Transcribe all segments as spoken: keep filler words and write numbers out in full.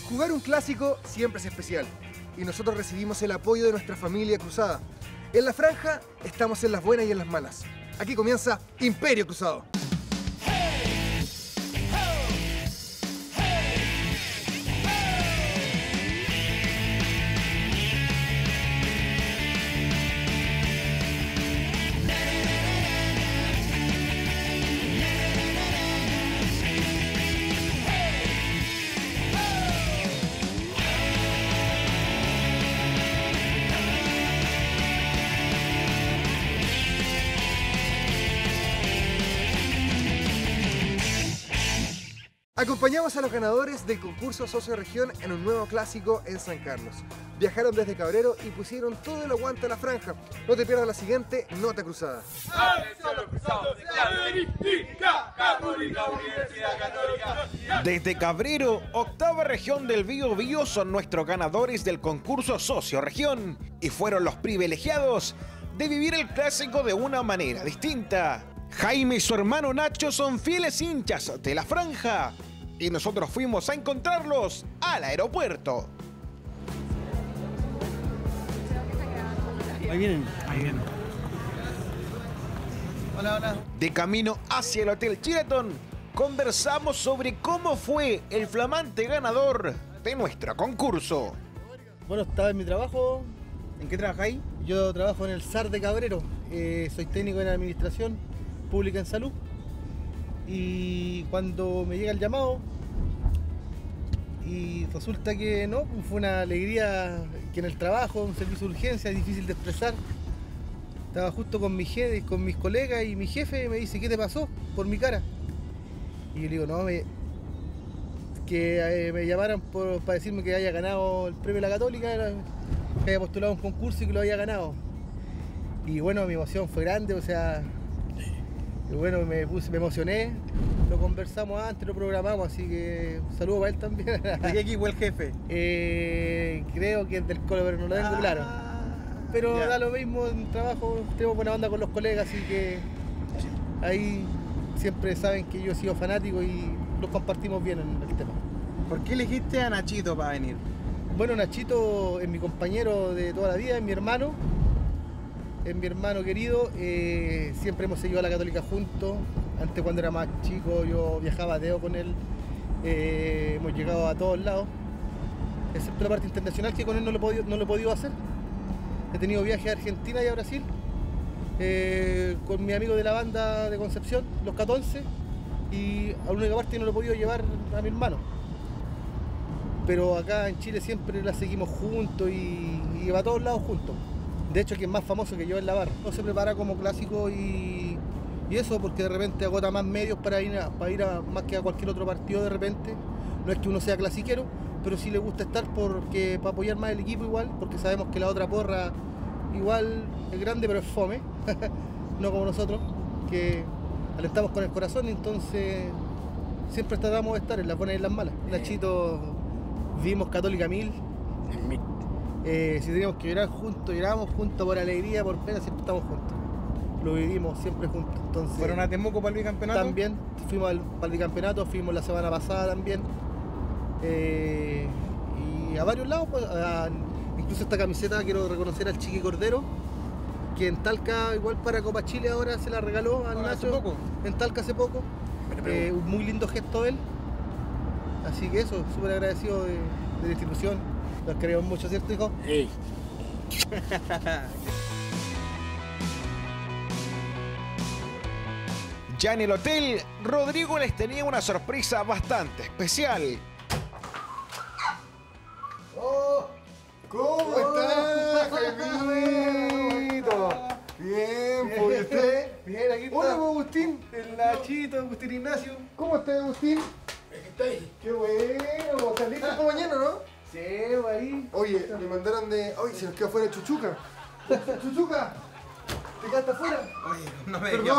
Jugar un clásico siempre es especial y nosotros recibimos el apoyo de nuestra familia cruzada. En la franja estamos en las buenas y en las malas. Aquí comienza Imperio Cruzado. Acompañamos a los ganadores del concurso Socio Región en un nuevo clásico en San Carlos. Viajaron desde Cabrero y pusieron todo el aguante a la franja. No te pierdas la siguiente nota cruzada. Desde Cabrero, octava región del Bío Bío son nuestros ganadores del concurso Socio Región y fueron los privilegiados de vivir el clásico de una manera distinta. Jaime y su hermano Nacho son fieles hinchas de la franja y nosotros fuimos a encontrarlos al aeropuerto. Ahí vienen. Ahí vienen. Hola, hola. De camino hacia el Hotel Sheraton, conversamos sobre cómo fue el flamante ganador de nuestro concurso. Bueno, estaba en mi trabajo. ¿En qué trabajáis? Yo trabajo en el S A R de Cabrero. Eh, soy técnico en Administración Pública en Salud. Y cuando me llega el llamado, y resulta que no, fue una alegría que en el trabajo, un servicio de urgencia, es difícil de expresar. Estaba justo con mi jefe, con mis colegas y mi jefe me dice, ¿qué te pasó? Por mi cara. Y yo le digo, no, me, que eh, me llamaran por, para decirme que haya ganado el premio de la Católica, era, que haya postulado un concurso y que lo había ganado. Y bueno, mi emoción fue grande, o sea, y bueno, me, puse, me emocioné, lo conversamos antes, lo programamos, así que un saludo para él también. ¿De qué equipo el jefe? Eh, creo que es del Colo, pero no lo tengo ah, claro. Pero ya. Da lo mismo en trabajo, tenemos buena onda con los colegas, así que ahí siempre saben que yo he sido fanático y los compartimos bien en el tema. ¿Por qué elegiste a Nachito para venir? Bueno, Nachito es mi compañero de toda la vida, es mi hermano. Es mi hermano querido, eh, siempre hemos seguido a la Católica juntos. Antes, cuando era más chico, yo viajaba a Deo con él. Eh, hemos llegado a todos lados, excepto la parte internacional, que con él no lo he podido, no lo he podido hacer. He tenido viajes a Argentina y a Brasil, eh, con mi amigo de la banda de Concepción, los catorce, y a la única parte no lo he podido llevar a mi hermano. Pero acá en Chile siempre la seguimos juntos y, y va a todos lados juntos. De hecho, quien es más famoso que yo es la barra. No se prepara como clásico y, y eso porque de repente agota más medios para ir, a, para ir a más que a cualquier otro partido de repente. No es que uno sea clasiquero, pero sí le gusta estar porque, para apoyar más el equipo igual, porque sabemos que la otra porra igual es grande, pero es fome. No como nosotros, que alentamos con el corazón y entonces siempre tratamos de estar en las buenas y en las malas. Nachito, vivimos Católica mil. Eh, si teníamos que llorar juntos, lloramos juntos por alegría, por pena, siempre estamos juntos. Lo vivimos siempre juntos. Entonces, ¿fueron a Temuco para el bicampeonato? También, fuimos al, para el bicampeonato, fuimos la semana pasada también. Eh, y a varios lados, pues, a, incluso esta camiseta quiero reconocer al Chiqui Cordero, que en Talca, igual para Copa Chile ahora se la regaló al Nacho. ¿Hace poco? En Talca hace poco. Eh, un muy lindo gesto de él. Así que eso, súper agradecido de, de la institución. Los queremos mucho, ¿cierto, hijo? Sí. Ya en el hotel, Rodrigo les tenía una sorpresa bastante especial. Oh, ¿cómo estás, Jaimito? Bien, pues, ¿usted? Bien, aquí está. Hola, Agustín. El Nachito, Agustín Ignacio. ¿Cómo estás, Agustín? Aquí está ahí. Qué bueno, ¿estás listo para mañana, no? Sí, ahí. Oye, me mandaron de... Ay, se nos quedó fuera Chuchuca. Chuchuca, ¿te quedaste afuera? Oye, no me Perdón.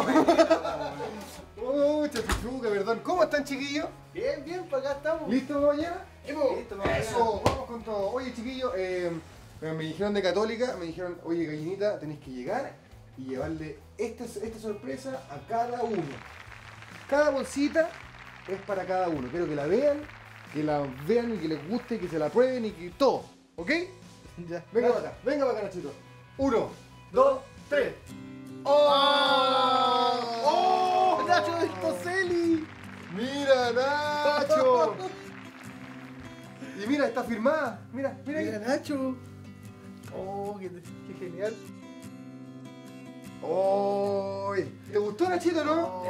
Oh, Chuchuca, perdón. ¿Cómo están, chiquillos? Bien, bien, para acá estamos. ¿Listos para mañana? Listo, para Eso, mañana. vamos con todo. Oye, chiquillos, eh, me dijeron de Católica, me dijeron, oye, gallinita, tenés que llegar y llevarle esta, esta sorpresa a cada uno. Cada bolsita es para cada uno. Quiero que la vean que la vean y que les guste, que se la prueben y que todo, ¿ok? Ya. Venga para acá, venga para acá, Nachito. Uno, dos, tres. ¡Oh! ¡Oh! ¡Nacho del Coselli! ¡Mira, Nacho! Y mira, está firmada. Mira, mira. Mira, ahí. Nacho. Oh, qué, qué genial. ¡Oh! ¿Te gustó, Nachito, no? Oh.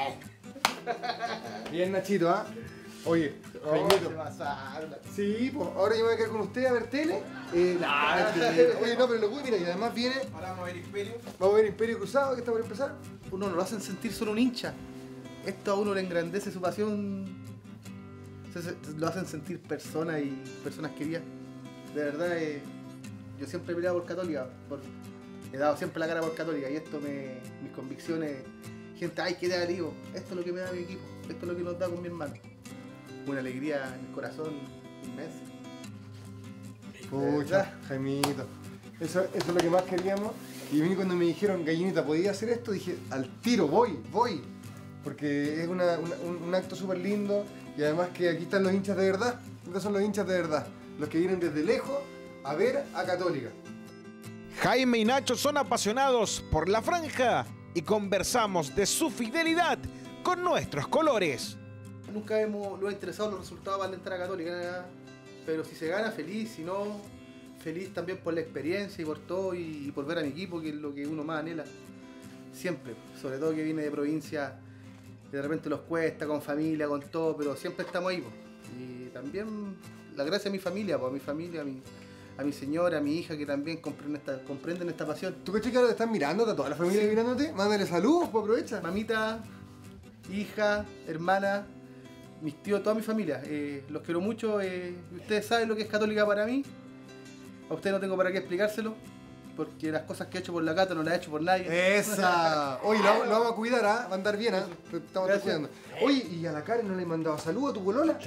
Bien, Nachito, ¿ah? ¿eh? Oye, Oh, Jaimito. se pasaron. Sí, pues ahora yo me voy a quedar con usted a ver tele. Eh, nah, este, oye, no, pero lo voy, mira, y además viene. Ahora vamos a ver Imperio. Vamos a ver Imperio Cruzado, que está por empezar. Uno no lo hacen sentir solo un hincha. Esto a uno le engrandece su pasión. Se- se- lo hacen sentir personas y personas queridas. De verdad, eh, yo siempre he peleado por Católica. por- he dado siempre la cara por Católica y esto me. mis convicciones. Gente, ay, qué te digo. Esto es lo que me da mi equipo. Esto es lo que nos da con mi hermano. Una alegría en el corazón inmensa. Pucha, ¿Verdad? Jaimito. Eso, eso es lo que más queríamos. Y a mí cuando me dijeron, Gallinita, ¿podía hacer esto? Dije, al tiro, voy, voy. Porque es una- una- un, un acto súper lindo. Y además que aquí están los hinchas de verdad. Estos son los hinchas de verdad. Los que vienen desde lejos a ver a Católica. Jaime y Nacho son apasionados por la franja y conversamos de su fidelidad con nuestros colores. Nunca hemos, lo ha interesado los resultados para entrar a Católica, nada. Pero si se gana, feliz, si no, feliz también por la experiencia y por todo y, y por ver a mi equipo, que es lo que uno más anhela. Siempre, sobre todo que viene de provincia, de repente los cuesta, con familia, con todo, pero siempre estamos ahí. Po. Y también la gracia a mi familia, po, a mi familia, a mi, a mi señora, a mi hija, que también comprenden esta, comprenden esta pasión. ¿Tú crees que ahora te están mirando? ¿Está toda la familia Sí. mirándote? Mándale saludos, pues aprovecha. Mamita, hija, hermana, mis tíos, toda mi familia. Eh, los quiero mucho. Eh, ustedes saben lo que es Católica para mí. A ustedes no tengo para qué explicárselo. Porque las cosas que he hecho por la Cato no las he hecho por nadie. Esa. Oye, lo, lo vamos a cuidar, ¿ah? Va a andar bien, ¿ah? Te estamos Gracias. cuidando. Oye, ¿y a la Karen no le he mandado saludos a tu polola?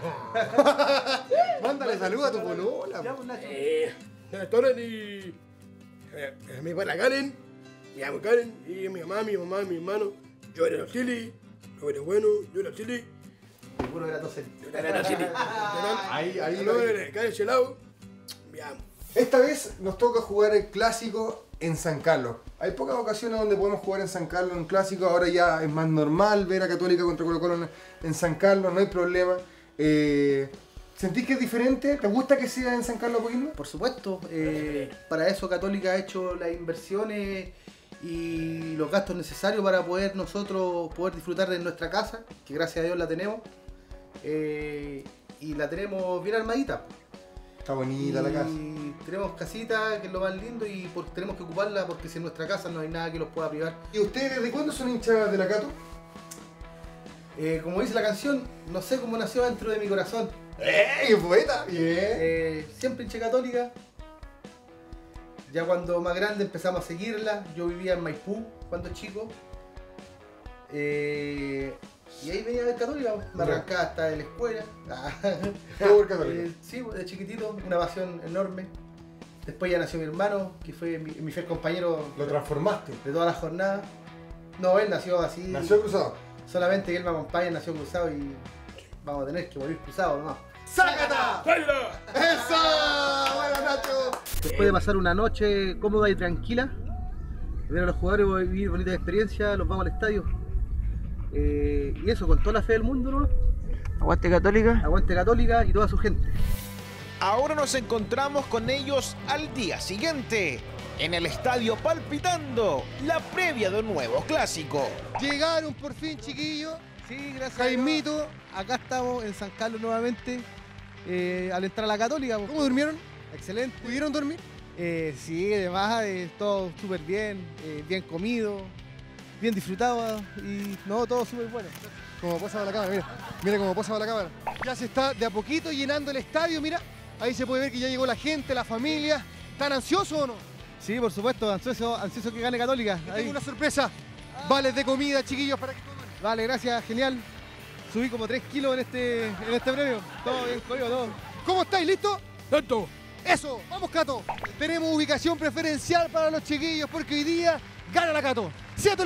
Mándale saludos a tu polola. Ya, pues, Nacho. Eh, Karen y. Eh, mi buena Karen, mi amo Karen, y mi mamá, mi mamá, mi hermano. Yo era Chile, no era bueno, yo era Chile, Seguro era toser. yo era Chile. Ahí, ahí, No, ahí. era Karen Chelao, mi amo. Esta vez nos toca jugar el clásico en San Carlos. Hay pocas ocasiones donde podemos jugar en San Carlos un clásico. Ahora ya es más normal ver a Católica contra Colo Colo en- en San Carlos, no hay problema. Eh, ¿Sentís que es diferente? ¿Te gusta que sea en San Carlos Apoquindo? Por supuesto, eh, para eso Católica ha hecho las inversiones y los gastos necesarios para poder nosotros poder disfrutar de nuestra casa, que gracias a Dios la tenemos. Eh, y la tenemos bien armadita. Está bonita la casa. Y tenemos casita, que es lo más lindo, y por- tenemos que ocuparla porque si en nuestra casa no hay nada que los pueda privar. ¿Y ustedes desde cuándo son hinchas de la Cato? Eh, como dice la canción, no sé cómo nació dentro de mi corazón. ¡Eh! ¡Qué poeta! Bien. Eh, siempre hincha Católica. Ya cuando más grande empezamos a seguirla. Yo vivía en Maipú cuando chico. Eh, y ahí venía a ver Católica. Me arrancaba hasta de la escuela. Todo por Católica. Eh, sí, de chiquitito, una pasión enorme. Después ya nació mi hermano, que fue mi, mi fiel compañero Lo transformaste. de toda la jornada. No, él nació así. Nació cruzado. Solamente que él me acompaña, nació cruzado y vamos a tener que morir cruzado nomás. ¡Sácata! ¡Sácala! ¡Eso! ¡Bueno, Nacho! Después de pasar una noche cómoda y tranquila, ver a los jugadores, vivir bonitas experiencias, los vamos al estadio. Eh, y eso, con toda la fe del mundo, ¿no? Aguante Católica. Aguante Católica y toda su gente. Ahora nos encontramos con ellos al día siguiente, en el estadio palpitando la previa de un nuevo clásico. Llegaron por fin, chiquillos. Sí, gracias. Jaimito. Acá estamos en San Carlos nuevamente, eh, al entrar a la Católica. ¿Cómo durmieron? Excelente. ¿Pudieron dormir? Eh, sí, además eh, todo súper bien, eh, bien comido, bien disfrutado y no, todo súper bueno. Como posa para la cámara, mira. Mira cómo posa para la cámara. Ya se está de a poquito llenando el estadio, mira. Ahí se puede ver que ya llegó la gente, la familia. ¿Están ansiosos o no? Sí, por supuesto, ansioso, ansioso que gane Católica. Les Ahí. tengo una sorpresa. Vales de comida, chiquillos, para que coman. Vale, gracias, genial. Subí como tres kilos en este, en este premio. Todo bien, comido, todo. ¿Cómo estáis? ¿Listos? ¡Tanto! Eso, vamos Cato. Tenemos ubicación preferencial para los chiquillos porque hoy día gana la Cato. ¿Cierto, Lee?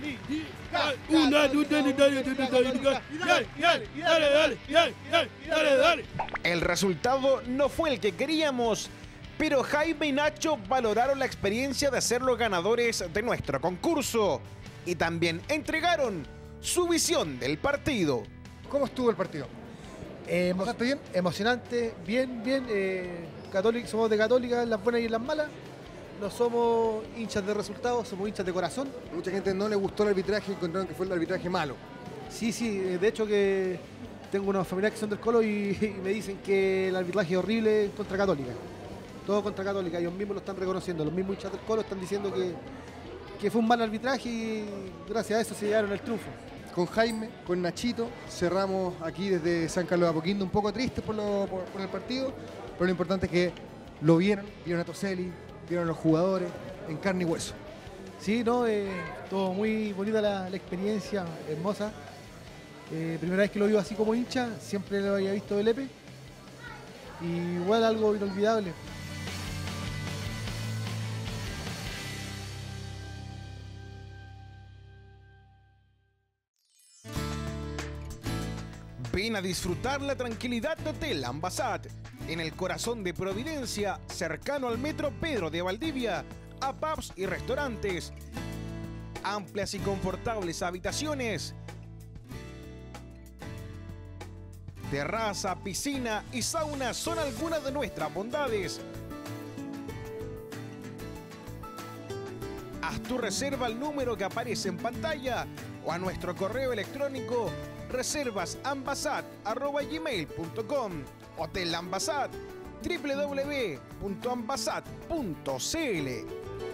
Una, dos, dale, dale, dale, dale, dale, dale, dale, dale, dale, dale, dale, dale. El resultado no fue el que queríamos, pero Jaime y Nacho valoraron la experiencia de ser los ganadores de nuestro concurso y también entregaron su visión del partido. ¿Cómo estuvo el partido? Eh, emo- ¿Pasaste bien? Emocionante, bien, bien. Eh, católic- somos de Católica en las buenas y en las malas. No somos hinchas de resultados, somos hinchas de corazón. Mucha gente no le gustó el arbitraje y encontraron que fue el arbitraje malo. Sí, sí, eh, de hecho que tengo unos familiares que son del Colo y, y me dicen que el arbitraje es horrible contra Católica. Todo contra Católica, ellos mismos lo están reconociendo. Los mismos hinchas del Colo están diciendo que, que fue un mal arbitraje y gracias a eso se llevaron el triunfo. Con Jaime, con Nachito, cerramos aquí desde San Carlos de Apoquindo, un poco tristes por, lo- por- por el partido, pero lo importante es que lo vieron, vieron a Toselli, vieron a los jugadores en carne y hueso. Sí, no, eh, todo muy bonita la, la experiencia, hermosa. Eh, primera vez que lo vivo así como hincha, siempre lo había visto de Lepe. Y igual algo inolvidable. Ven a disfrutar la tranquilidad de Hotel Ambassade, en el corazón de Providencia, cercano al metro Pedro de Valdivia, a pubs y restaurantes, amplias y confortables habitaciones, terraza, piscina y sauna son algunas de nuestras bondades. Haz tu reserva al número que aparece en pantalla o a nuestro correo electrónico reservas ambasad arroba gmail punto com. Hotel Ambasad, w w w punto ambasad punto c l.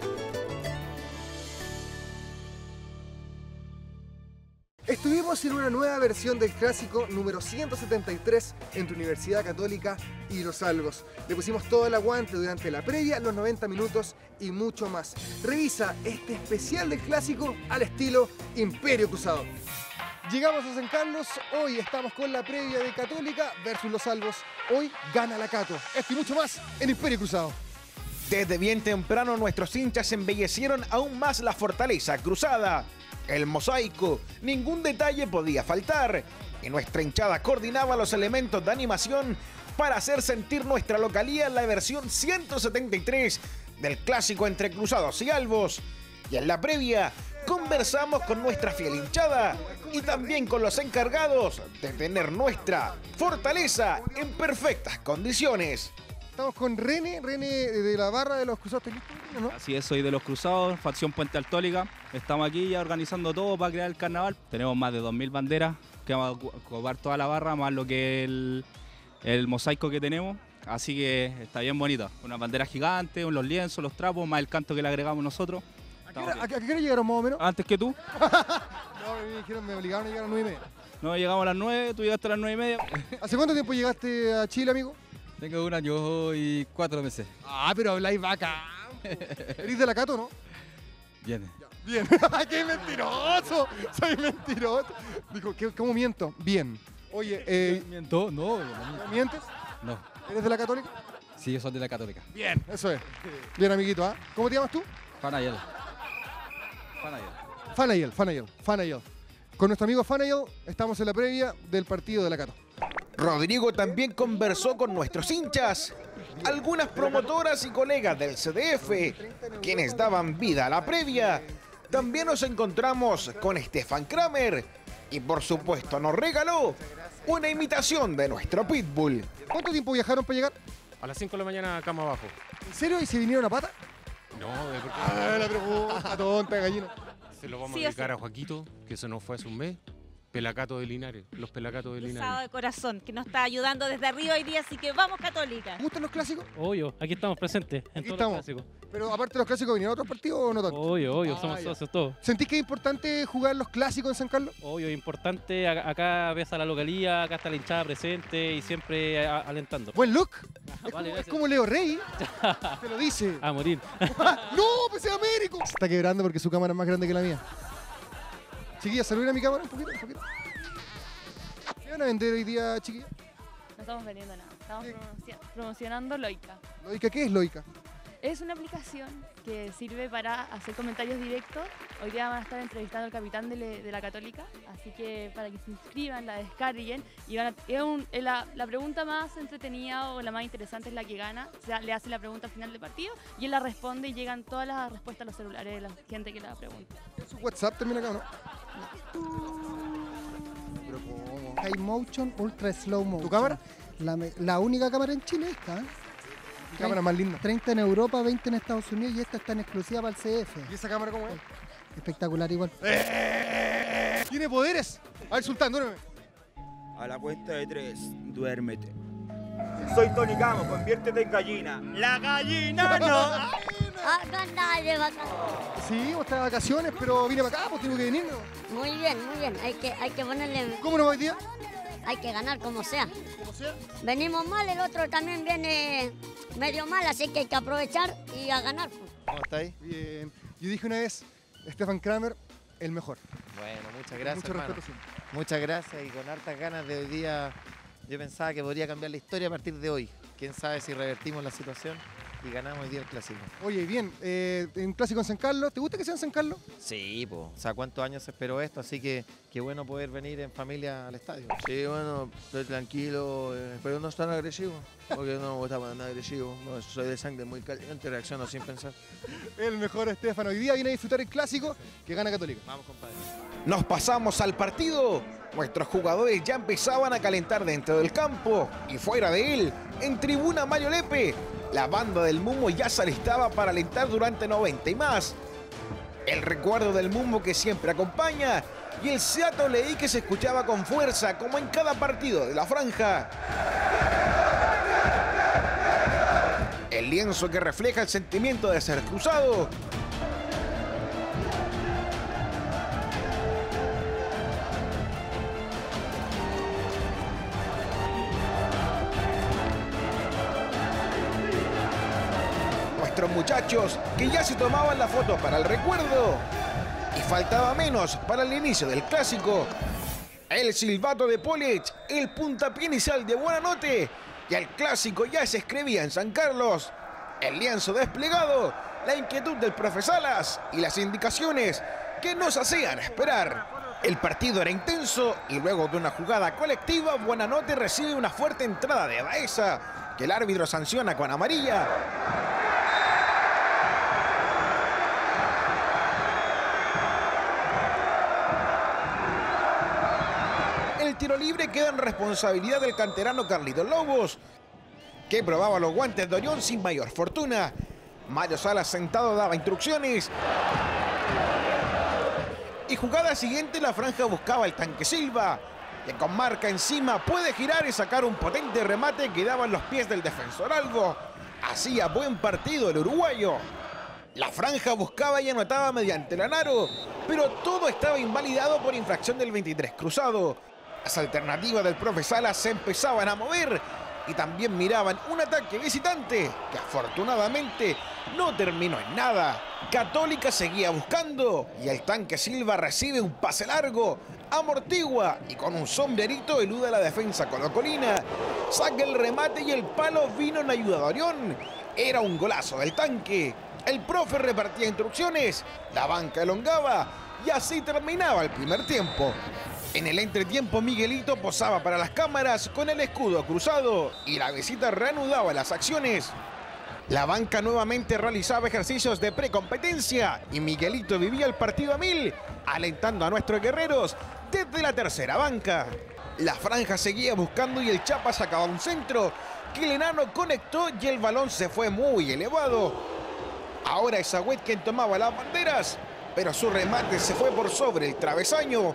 Estuvimos en una nueva versión del clásico número ciento setenta y tres entre Universidad Católica y Los Albos. Le pusimos todo el aguante durante la previa, los noventa minutos y mucho más. Revisa este especial del clásico al estilo Imperio Cruzado. Llegamos a San Carlos, hoy estamos con la previa de Católica versus Los Albos. Hoy gana la Cato. Esto y mucho más en Imperio Cruzado. Desde bien temprano nuestros hinchas embellecieron aún más la fortaleza cruzada. El mosaico, ningún detalle podía faltar. Y nuestra hinchada coordinaba los elementos de animación para hacer sentir nuestra localía en la versión ciento setenta y tres del clásico entre Cruzados y Albos. Y en la previa conversamos con nuestra fiel hinchada y también con los encargados de tener nuestra fortaleza en perfectas condiciones. Estamos con René, René de la barra de los Cruzados. ¿Estás listo, no? Así es, soy de los Cruzados, facción Puente Altólica. Estamos aquí ya organizando todo para crear el carnaval. Tenemos más de dos mil banderas que vamos a ocupar toda la barra, más lo que el, el mosaico que tenemos. Así que está bien bonito. Una bandera gigante, los lienzos, los trapos, más el canto que le agregamos nosotros. ¿A qué, hora, a qué hora llegaron más o menos? Antes que tú. No, me dijeron, me obligaron a llegar a las nueve y media. No, llegamos a las nueve, tú llegaste a las nueve y media. ¿Hace cuánto tiempo llegaste a Chile, amigo? Tengo un año y cuatro meses. Ah, pero habláis vaca. ¿Eres de la Cato, no? Bien. Bien. ¡Qué mentiroso! Soy mentiroso. Dijo, ¿qué- ¿cómo miento? Bien. Oye, eh, ¿Miento? No, no. ¿mientes? No. ¿Eres de la Católica? Sí, yo soy de la Católica. Bien. Eso es. Bien, amiguito, ¿ah? ¿Cómo te llamas tú? Fanayel. Fanayel. Fanayel, Fanayel, Fanayel. Con nuestro amigo Fanayel estamos en la previa del partido de la Cato. Rodrigo también conversó con nuestros hinchas, algunas promotoras y colegas del C D F, quienes daban vida a la previa. También nos encontramos con Stefan Kramer y por supuesto nos regaló una imitación de nuestro Pitbull. ¿Cuánto tiempo viajaron para llegar? A las cinco de la mañana, cama abajo. ¿En serio? ¿Y se vinieron a pata? No, de porque Ah, la pregunta tonta, gallina. se lo vamos Sí, a o dedicar sea. a Joaquito, que se nos fue hace un mes. Pelacato de Linares, los Pelacatos de Cruzado Linares. de corazón, que nos está ayudando desde arriba hoy día, así que vamos Católica. ¿Te gustan los clásicos? Obvio, aquí estamos presentes en Aquí todos estamos. los clásicos. Pero aparte de los clásicos, ¿vinieron otros partidos o no tanto? Obvio, obvio, Ah, somos ya. socios todos. ¿Sentís que es importante jugar los clásicos en San Carlos? Obvio, importante, a- acá ves a la localía, acá está la hinchada presente y siempre a- alentando. Buen look. Es, Vale, como, es gracias. como Leo Rey. Te lo dice. A morir. ¡No! ¡Pues es Américo! Se está quebrando porque su cámara es más grande que la mía. Chiquilla, saluden a mi cámara un poquito, un poquito. ¿Qué van a vender hoy día, chiquilla? No estamos vendiendo nada, estamos ¿Qué? promocio- promocionando Loica. ¿Loica qué es Loica? Es una aplicación que sirve para hacer comentarios directos. Hoy día van a estar entrevistando al capitán de, le, de la Católica, así que para que se inscriban, la descarguen. Y van a, es un, es la, la pregunta más entretenida o la más interesante es la que gana. O sea, le hace la pregunta al final del partido y él la responde y llegan todas las respuestas a los celulares de la gente que la pregunta. ¿Su WhatsApp también acá o no? Pero ¿cómo? High Motion, Ultra Slow Motion. ¿Tu cámara? La, la única cámara en Chile esta. ¿Qué cámara más linda? treinta en Europa, veinte en Estados Unidos y esta está en exclusiva para el C F. ¿Y esa cámara cómo es? Espectacular igual. ¡Eh! ¡Tiene poderes! A ver, Sultán, duérmeme. A la cuenta de tres, duérmete. Soy Tony Camo, conviértete en gallina. ¡La gallina no! Acá andaba de vacaciones. Sí, vos estás de vacaciones, pero vine para acá, pues tengo que venir, ¿no? Muy bien, muy bien. Hay que, hay que ponerle... ¿Cómo nos va hoy día? Hay que ganar como sea. ¿Cómo sea? Venimos mal, el otro también viene medio mal, así que hay que aprovechar y a ganar. ¿Cómo estáis? Bien. Yo dije una vez, Stefan Kramer, el mejor. Bueno, muchas gracias, Mucho hermano. respeto siempre. Muchas gracias y con hartas ganas de hoy día. Yo pensaba que podría cambiar la historia a partir de hoy. Quién sabe si revertimos la situación y ganamos hoy día el clásico. Oye, bien, eh, un clásico en San Carlos. ¿Te gusta que sea en San Carlos? Sí, pues. O sea, cuántos años se esperó esto, así que qué bueno poder venir en familia al estadio. Sí, bueno, estoy tranquilo, eh, pero no tan agresivo, porque no me gusta para nada agresivo. No, soy de sangre muy caliente, reacciono sin pensar. El mejor Estefan. Hoy día viene a disfrutar el clásico que gana Católica. Vamos, compadre. Nos pasamos al partido. Nuestros jugadores ya empezaban a calentar dentro del campo y fuera de él, en tribuna Mario Lepe, la banda del Mumo ya se alistaba para alentar durante noventa y más. El recuerdo del Mumo que siempre acompaña y el Seattle Leí que se escuchaba con fuerza como en cada partido de la franja. El lienzo que refleja el sentimiento de ser cruzado. Nuestros muchachos que ya se tomaban la foto para el recuerdo. Y faltaba menos para el inicio del clásico. El silbato de Polic, el puntapié inicial de Buenanote. Y el clásico ya se escribía en San Carlos. El lienzo desplegado, la inquietud del profe Salas y las indicaciones que nos hacían esperar. El partido era intenso y luego de una jugada colectiva, Buenanote recibe una fuerte entrada de Baeza, que el árbitro sanciona con amarilla. El tiro libre queda en responsabilidad del canterano Carlitos Lobos, que probaba los guantes de Orión sin mayor fortuna. Mario Salas sentado daba instrucciones. Y jugada siguiente, la franja buscaba el Tanque Silva, que con marca encima puede girar y sacar un potente remate que daba en los pies del defensor Albo. Hacía buen partido el uruguayo. La franja buscaba y anotaba mediante Lanaro, pero todo estaba invalidado por infracción del veintitrés cruzado. Las alternativas del profe Salas se empezaban a mover y también miraban un ataque visitante que afortunadamente no terminó en nada. Católica seguía buscando y el Tanque Silva recibe un pase largo, amortigua y con un sombrerito elude la defensa colocolina. Saca el remate y el palo vino en ayuda de Orión. Era un golazo del Tanque. El profe repartía instrucciones, la banca elongaba y así terminaba el primer tiempo. En el entretiempo, Miguelito posaba para las cámaras con el escudo cruzado y la visita reanudaba las acciones. La banca nuevamente realizaba ejercicios de precompetencia y Miguelito vivía el partido a mil, alentando a nuestros guerreros desde la tercera banca. La franja seguía buscando y el Chapa sacaba un centro que el enano conectó y el balón se fue muy elevado. Ahora es Agüet quien tomaba las banderas, pero su remate se fue por sobre el travesaño.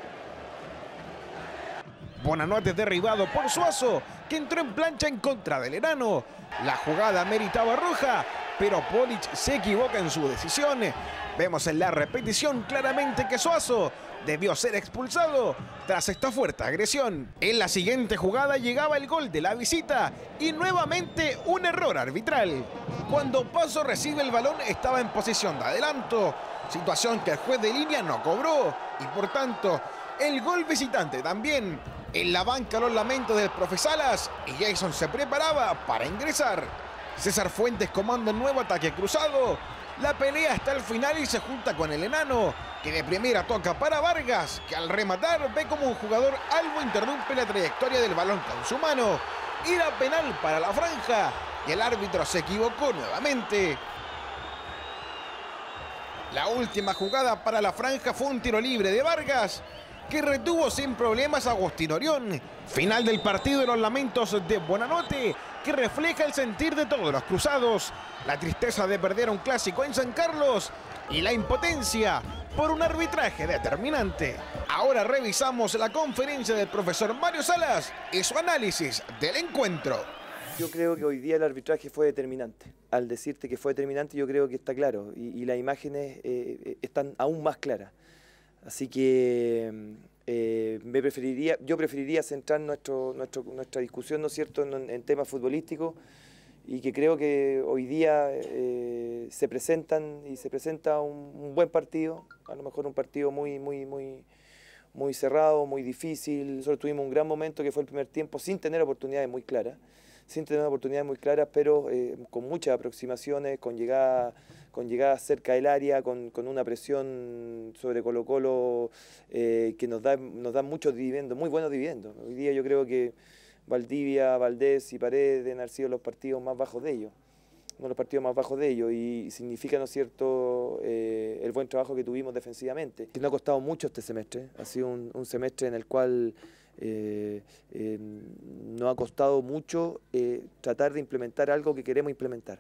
Buenanote derribado por Suazo, que entró en plancha en contra del enano. La jugada meritaba roja, pero Polic se equivoca en su decisión. Vemos en la repetición claramente que Suazo debió ser expulsado tras esta fuerte agresión. En la siguiente jugada llegaba el gol de la visita y nuevamente un error arbitral. Cuando Paso recibe el balón estaba en posición de adelanto, situación que el juez de línea no cobró y por tanto el gol visitante también. En la banca los lamentos del profe Salas y Jason se preparaba para ingresar. César Fuentes comanda un nuevo ataque cruzado. La pelea hasta el final y se junta con el enano, que de primera toca para Vargas, que al rematar ve como un jugador algo interrumpe la trayectoria del balón con su mano. Era penal para la franja y el árbitro se equivocó nuevamente. La última jugada para la franja fue un tiro libre de Vargas, que retuvo sin problemas a Agustín Orión. Final del partido de los lamentos de Buonanotte, que refleja el sentir de todos los cruzados, la tristeza de perder un clásico en San Carlos y la impotencia por un arbitraje determinante. Ahora revisamos la conferencia del profesor Mario Salas y su análisis del encuentro. Yo creo que hoy día el arbitraje fue determinante. Al decirte que fue determinante, yo creo que está claro y, y las imágenes eh, están aún más claras. Así que eh, me preferiría, yo preferiría centrar nuestro, nuestro, nuestra discusión, ¿no es cierto?, en, en temas futbolísticos, y que creo que hoy día eh, se presentan y se presenta un, un buen partido, a lo mejor un partido muy, muy, muy, muy cerrado, muy difícil. Nosotros tuvimos un gran momento que fue el primer tiempo sin tener oportunidades muy claras, sin tener oportunidades muy claras, pero eh, con muchas aproximaciones, con llegada, con llegada cerca del área, con, con una presión sobre Colo Colo eh, que nos da, nos da muchos dividendos, muy buenos dividendos. Hoy día yo creo que Valdivia, Valdés y Paredes deben haber sido los partidos más bajos de ellos, uno de los partidos más bajos de ellos, y significa, ¿no es cierto?, eh, el buen trabajo que tuvimos defensivamente. Nos ha costado mucho este semestre, ha sido un, un semestre en el cual eh, eh, nos ha costado mucho eh, tratar de implementar algo que queremos implementar.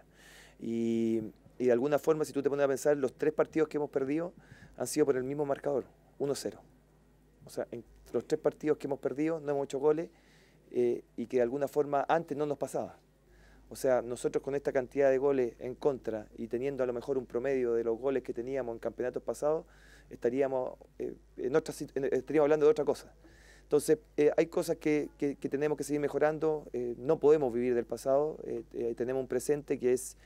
Y, y de alguna forma, si tú te pones a pensar, los tres partidos que hemos perdido han sido por el mismo marcador, uno cero. O sea, en los tres partidos que hemos perdido no hemos hecho goles, Eh, y que de alguna forma antes no nos pasaba. O sea, nosotros con esta cantidad de goles en contra y teniendo a lo mejor un promedio de los goles que teníamos en campeonatos pasados, estaríamos, eh, en otra, estaríamos hablando de otra cosa. Entonces, eh, hay cosas que, que, que tenemos que seguir mejorando, eh, no podemos vivir del pasado, eh, eh, tenemos un presente que es,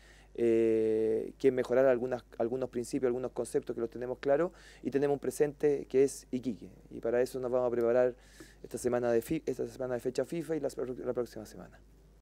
eh, que es mejorar algunas, algunos principios, algunos conceptos que los tenemos claros, y tenemos un presente que es Iquique, y para eso nos vamos a preparar esta semana de, fi esta semana de fecha FIFA y la, la próxima semana.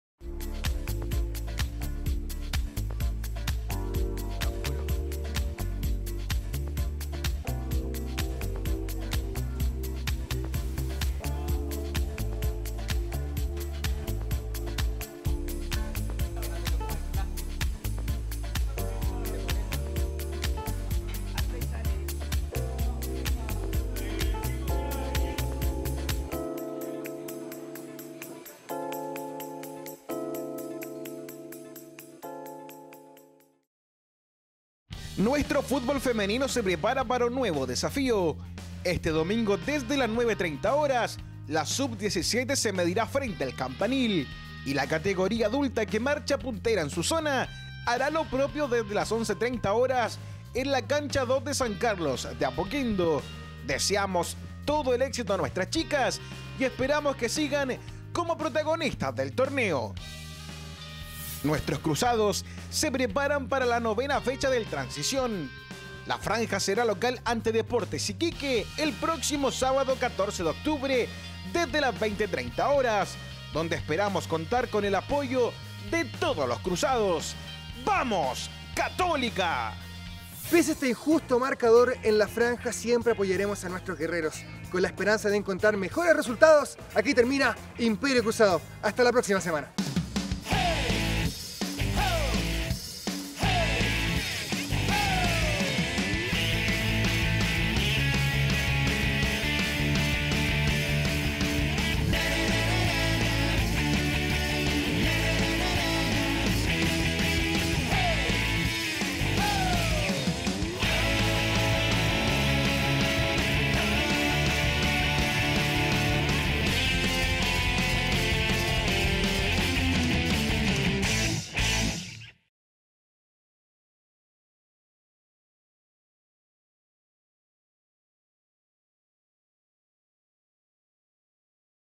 Nuestro fútbol femenino se prepara para un nuevo desafío. Este domingo desde las nueve treinta horas, la sub diecisiete se medirá frente al Campanil y la categoría adulta, que marcha puntera en su zona, hará lo propio desde las once treinta horas en la cancha dos de San Carlos de Apoquindo. Deseamos todo el éxito a nuestras chicas y esperamos que sigan como protagonistas del torneo. Nuestros cruzados se preparan para la novena fecha del Transición. La franja será local ante Deportes Iquique el próximo sábado catorce de octubre desde las veinte treinta horas, donde esperamos contar con el apoyo de todos los cruzados. ¡Vamos, Católica! Pese a este injusto marcador en la franja, siempre apoyaremos a nuestros guerreros. Con la esperanza de encontrar mejores resultados, aquí termina Imperio Cruzado. Hasta la próxima semana.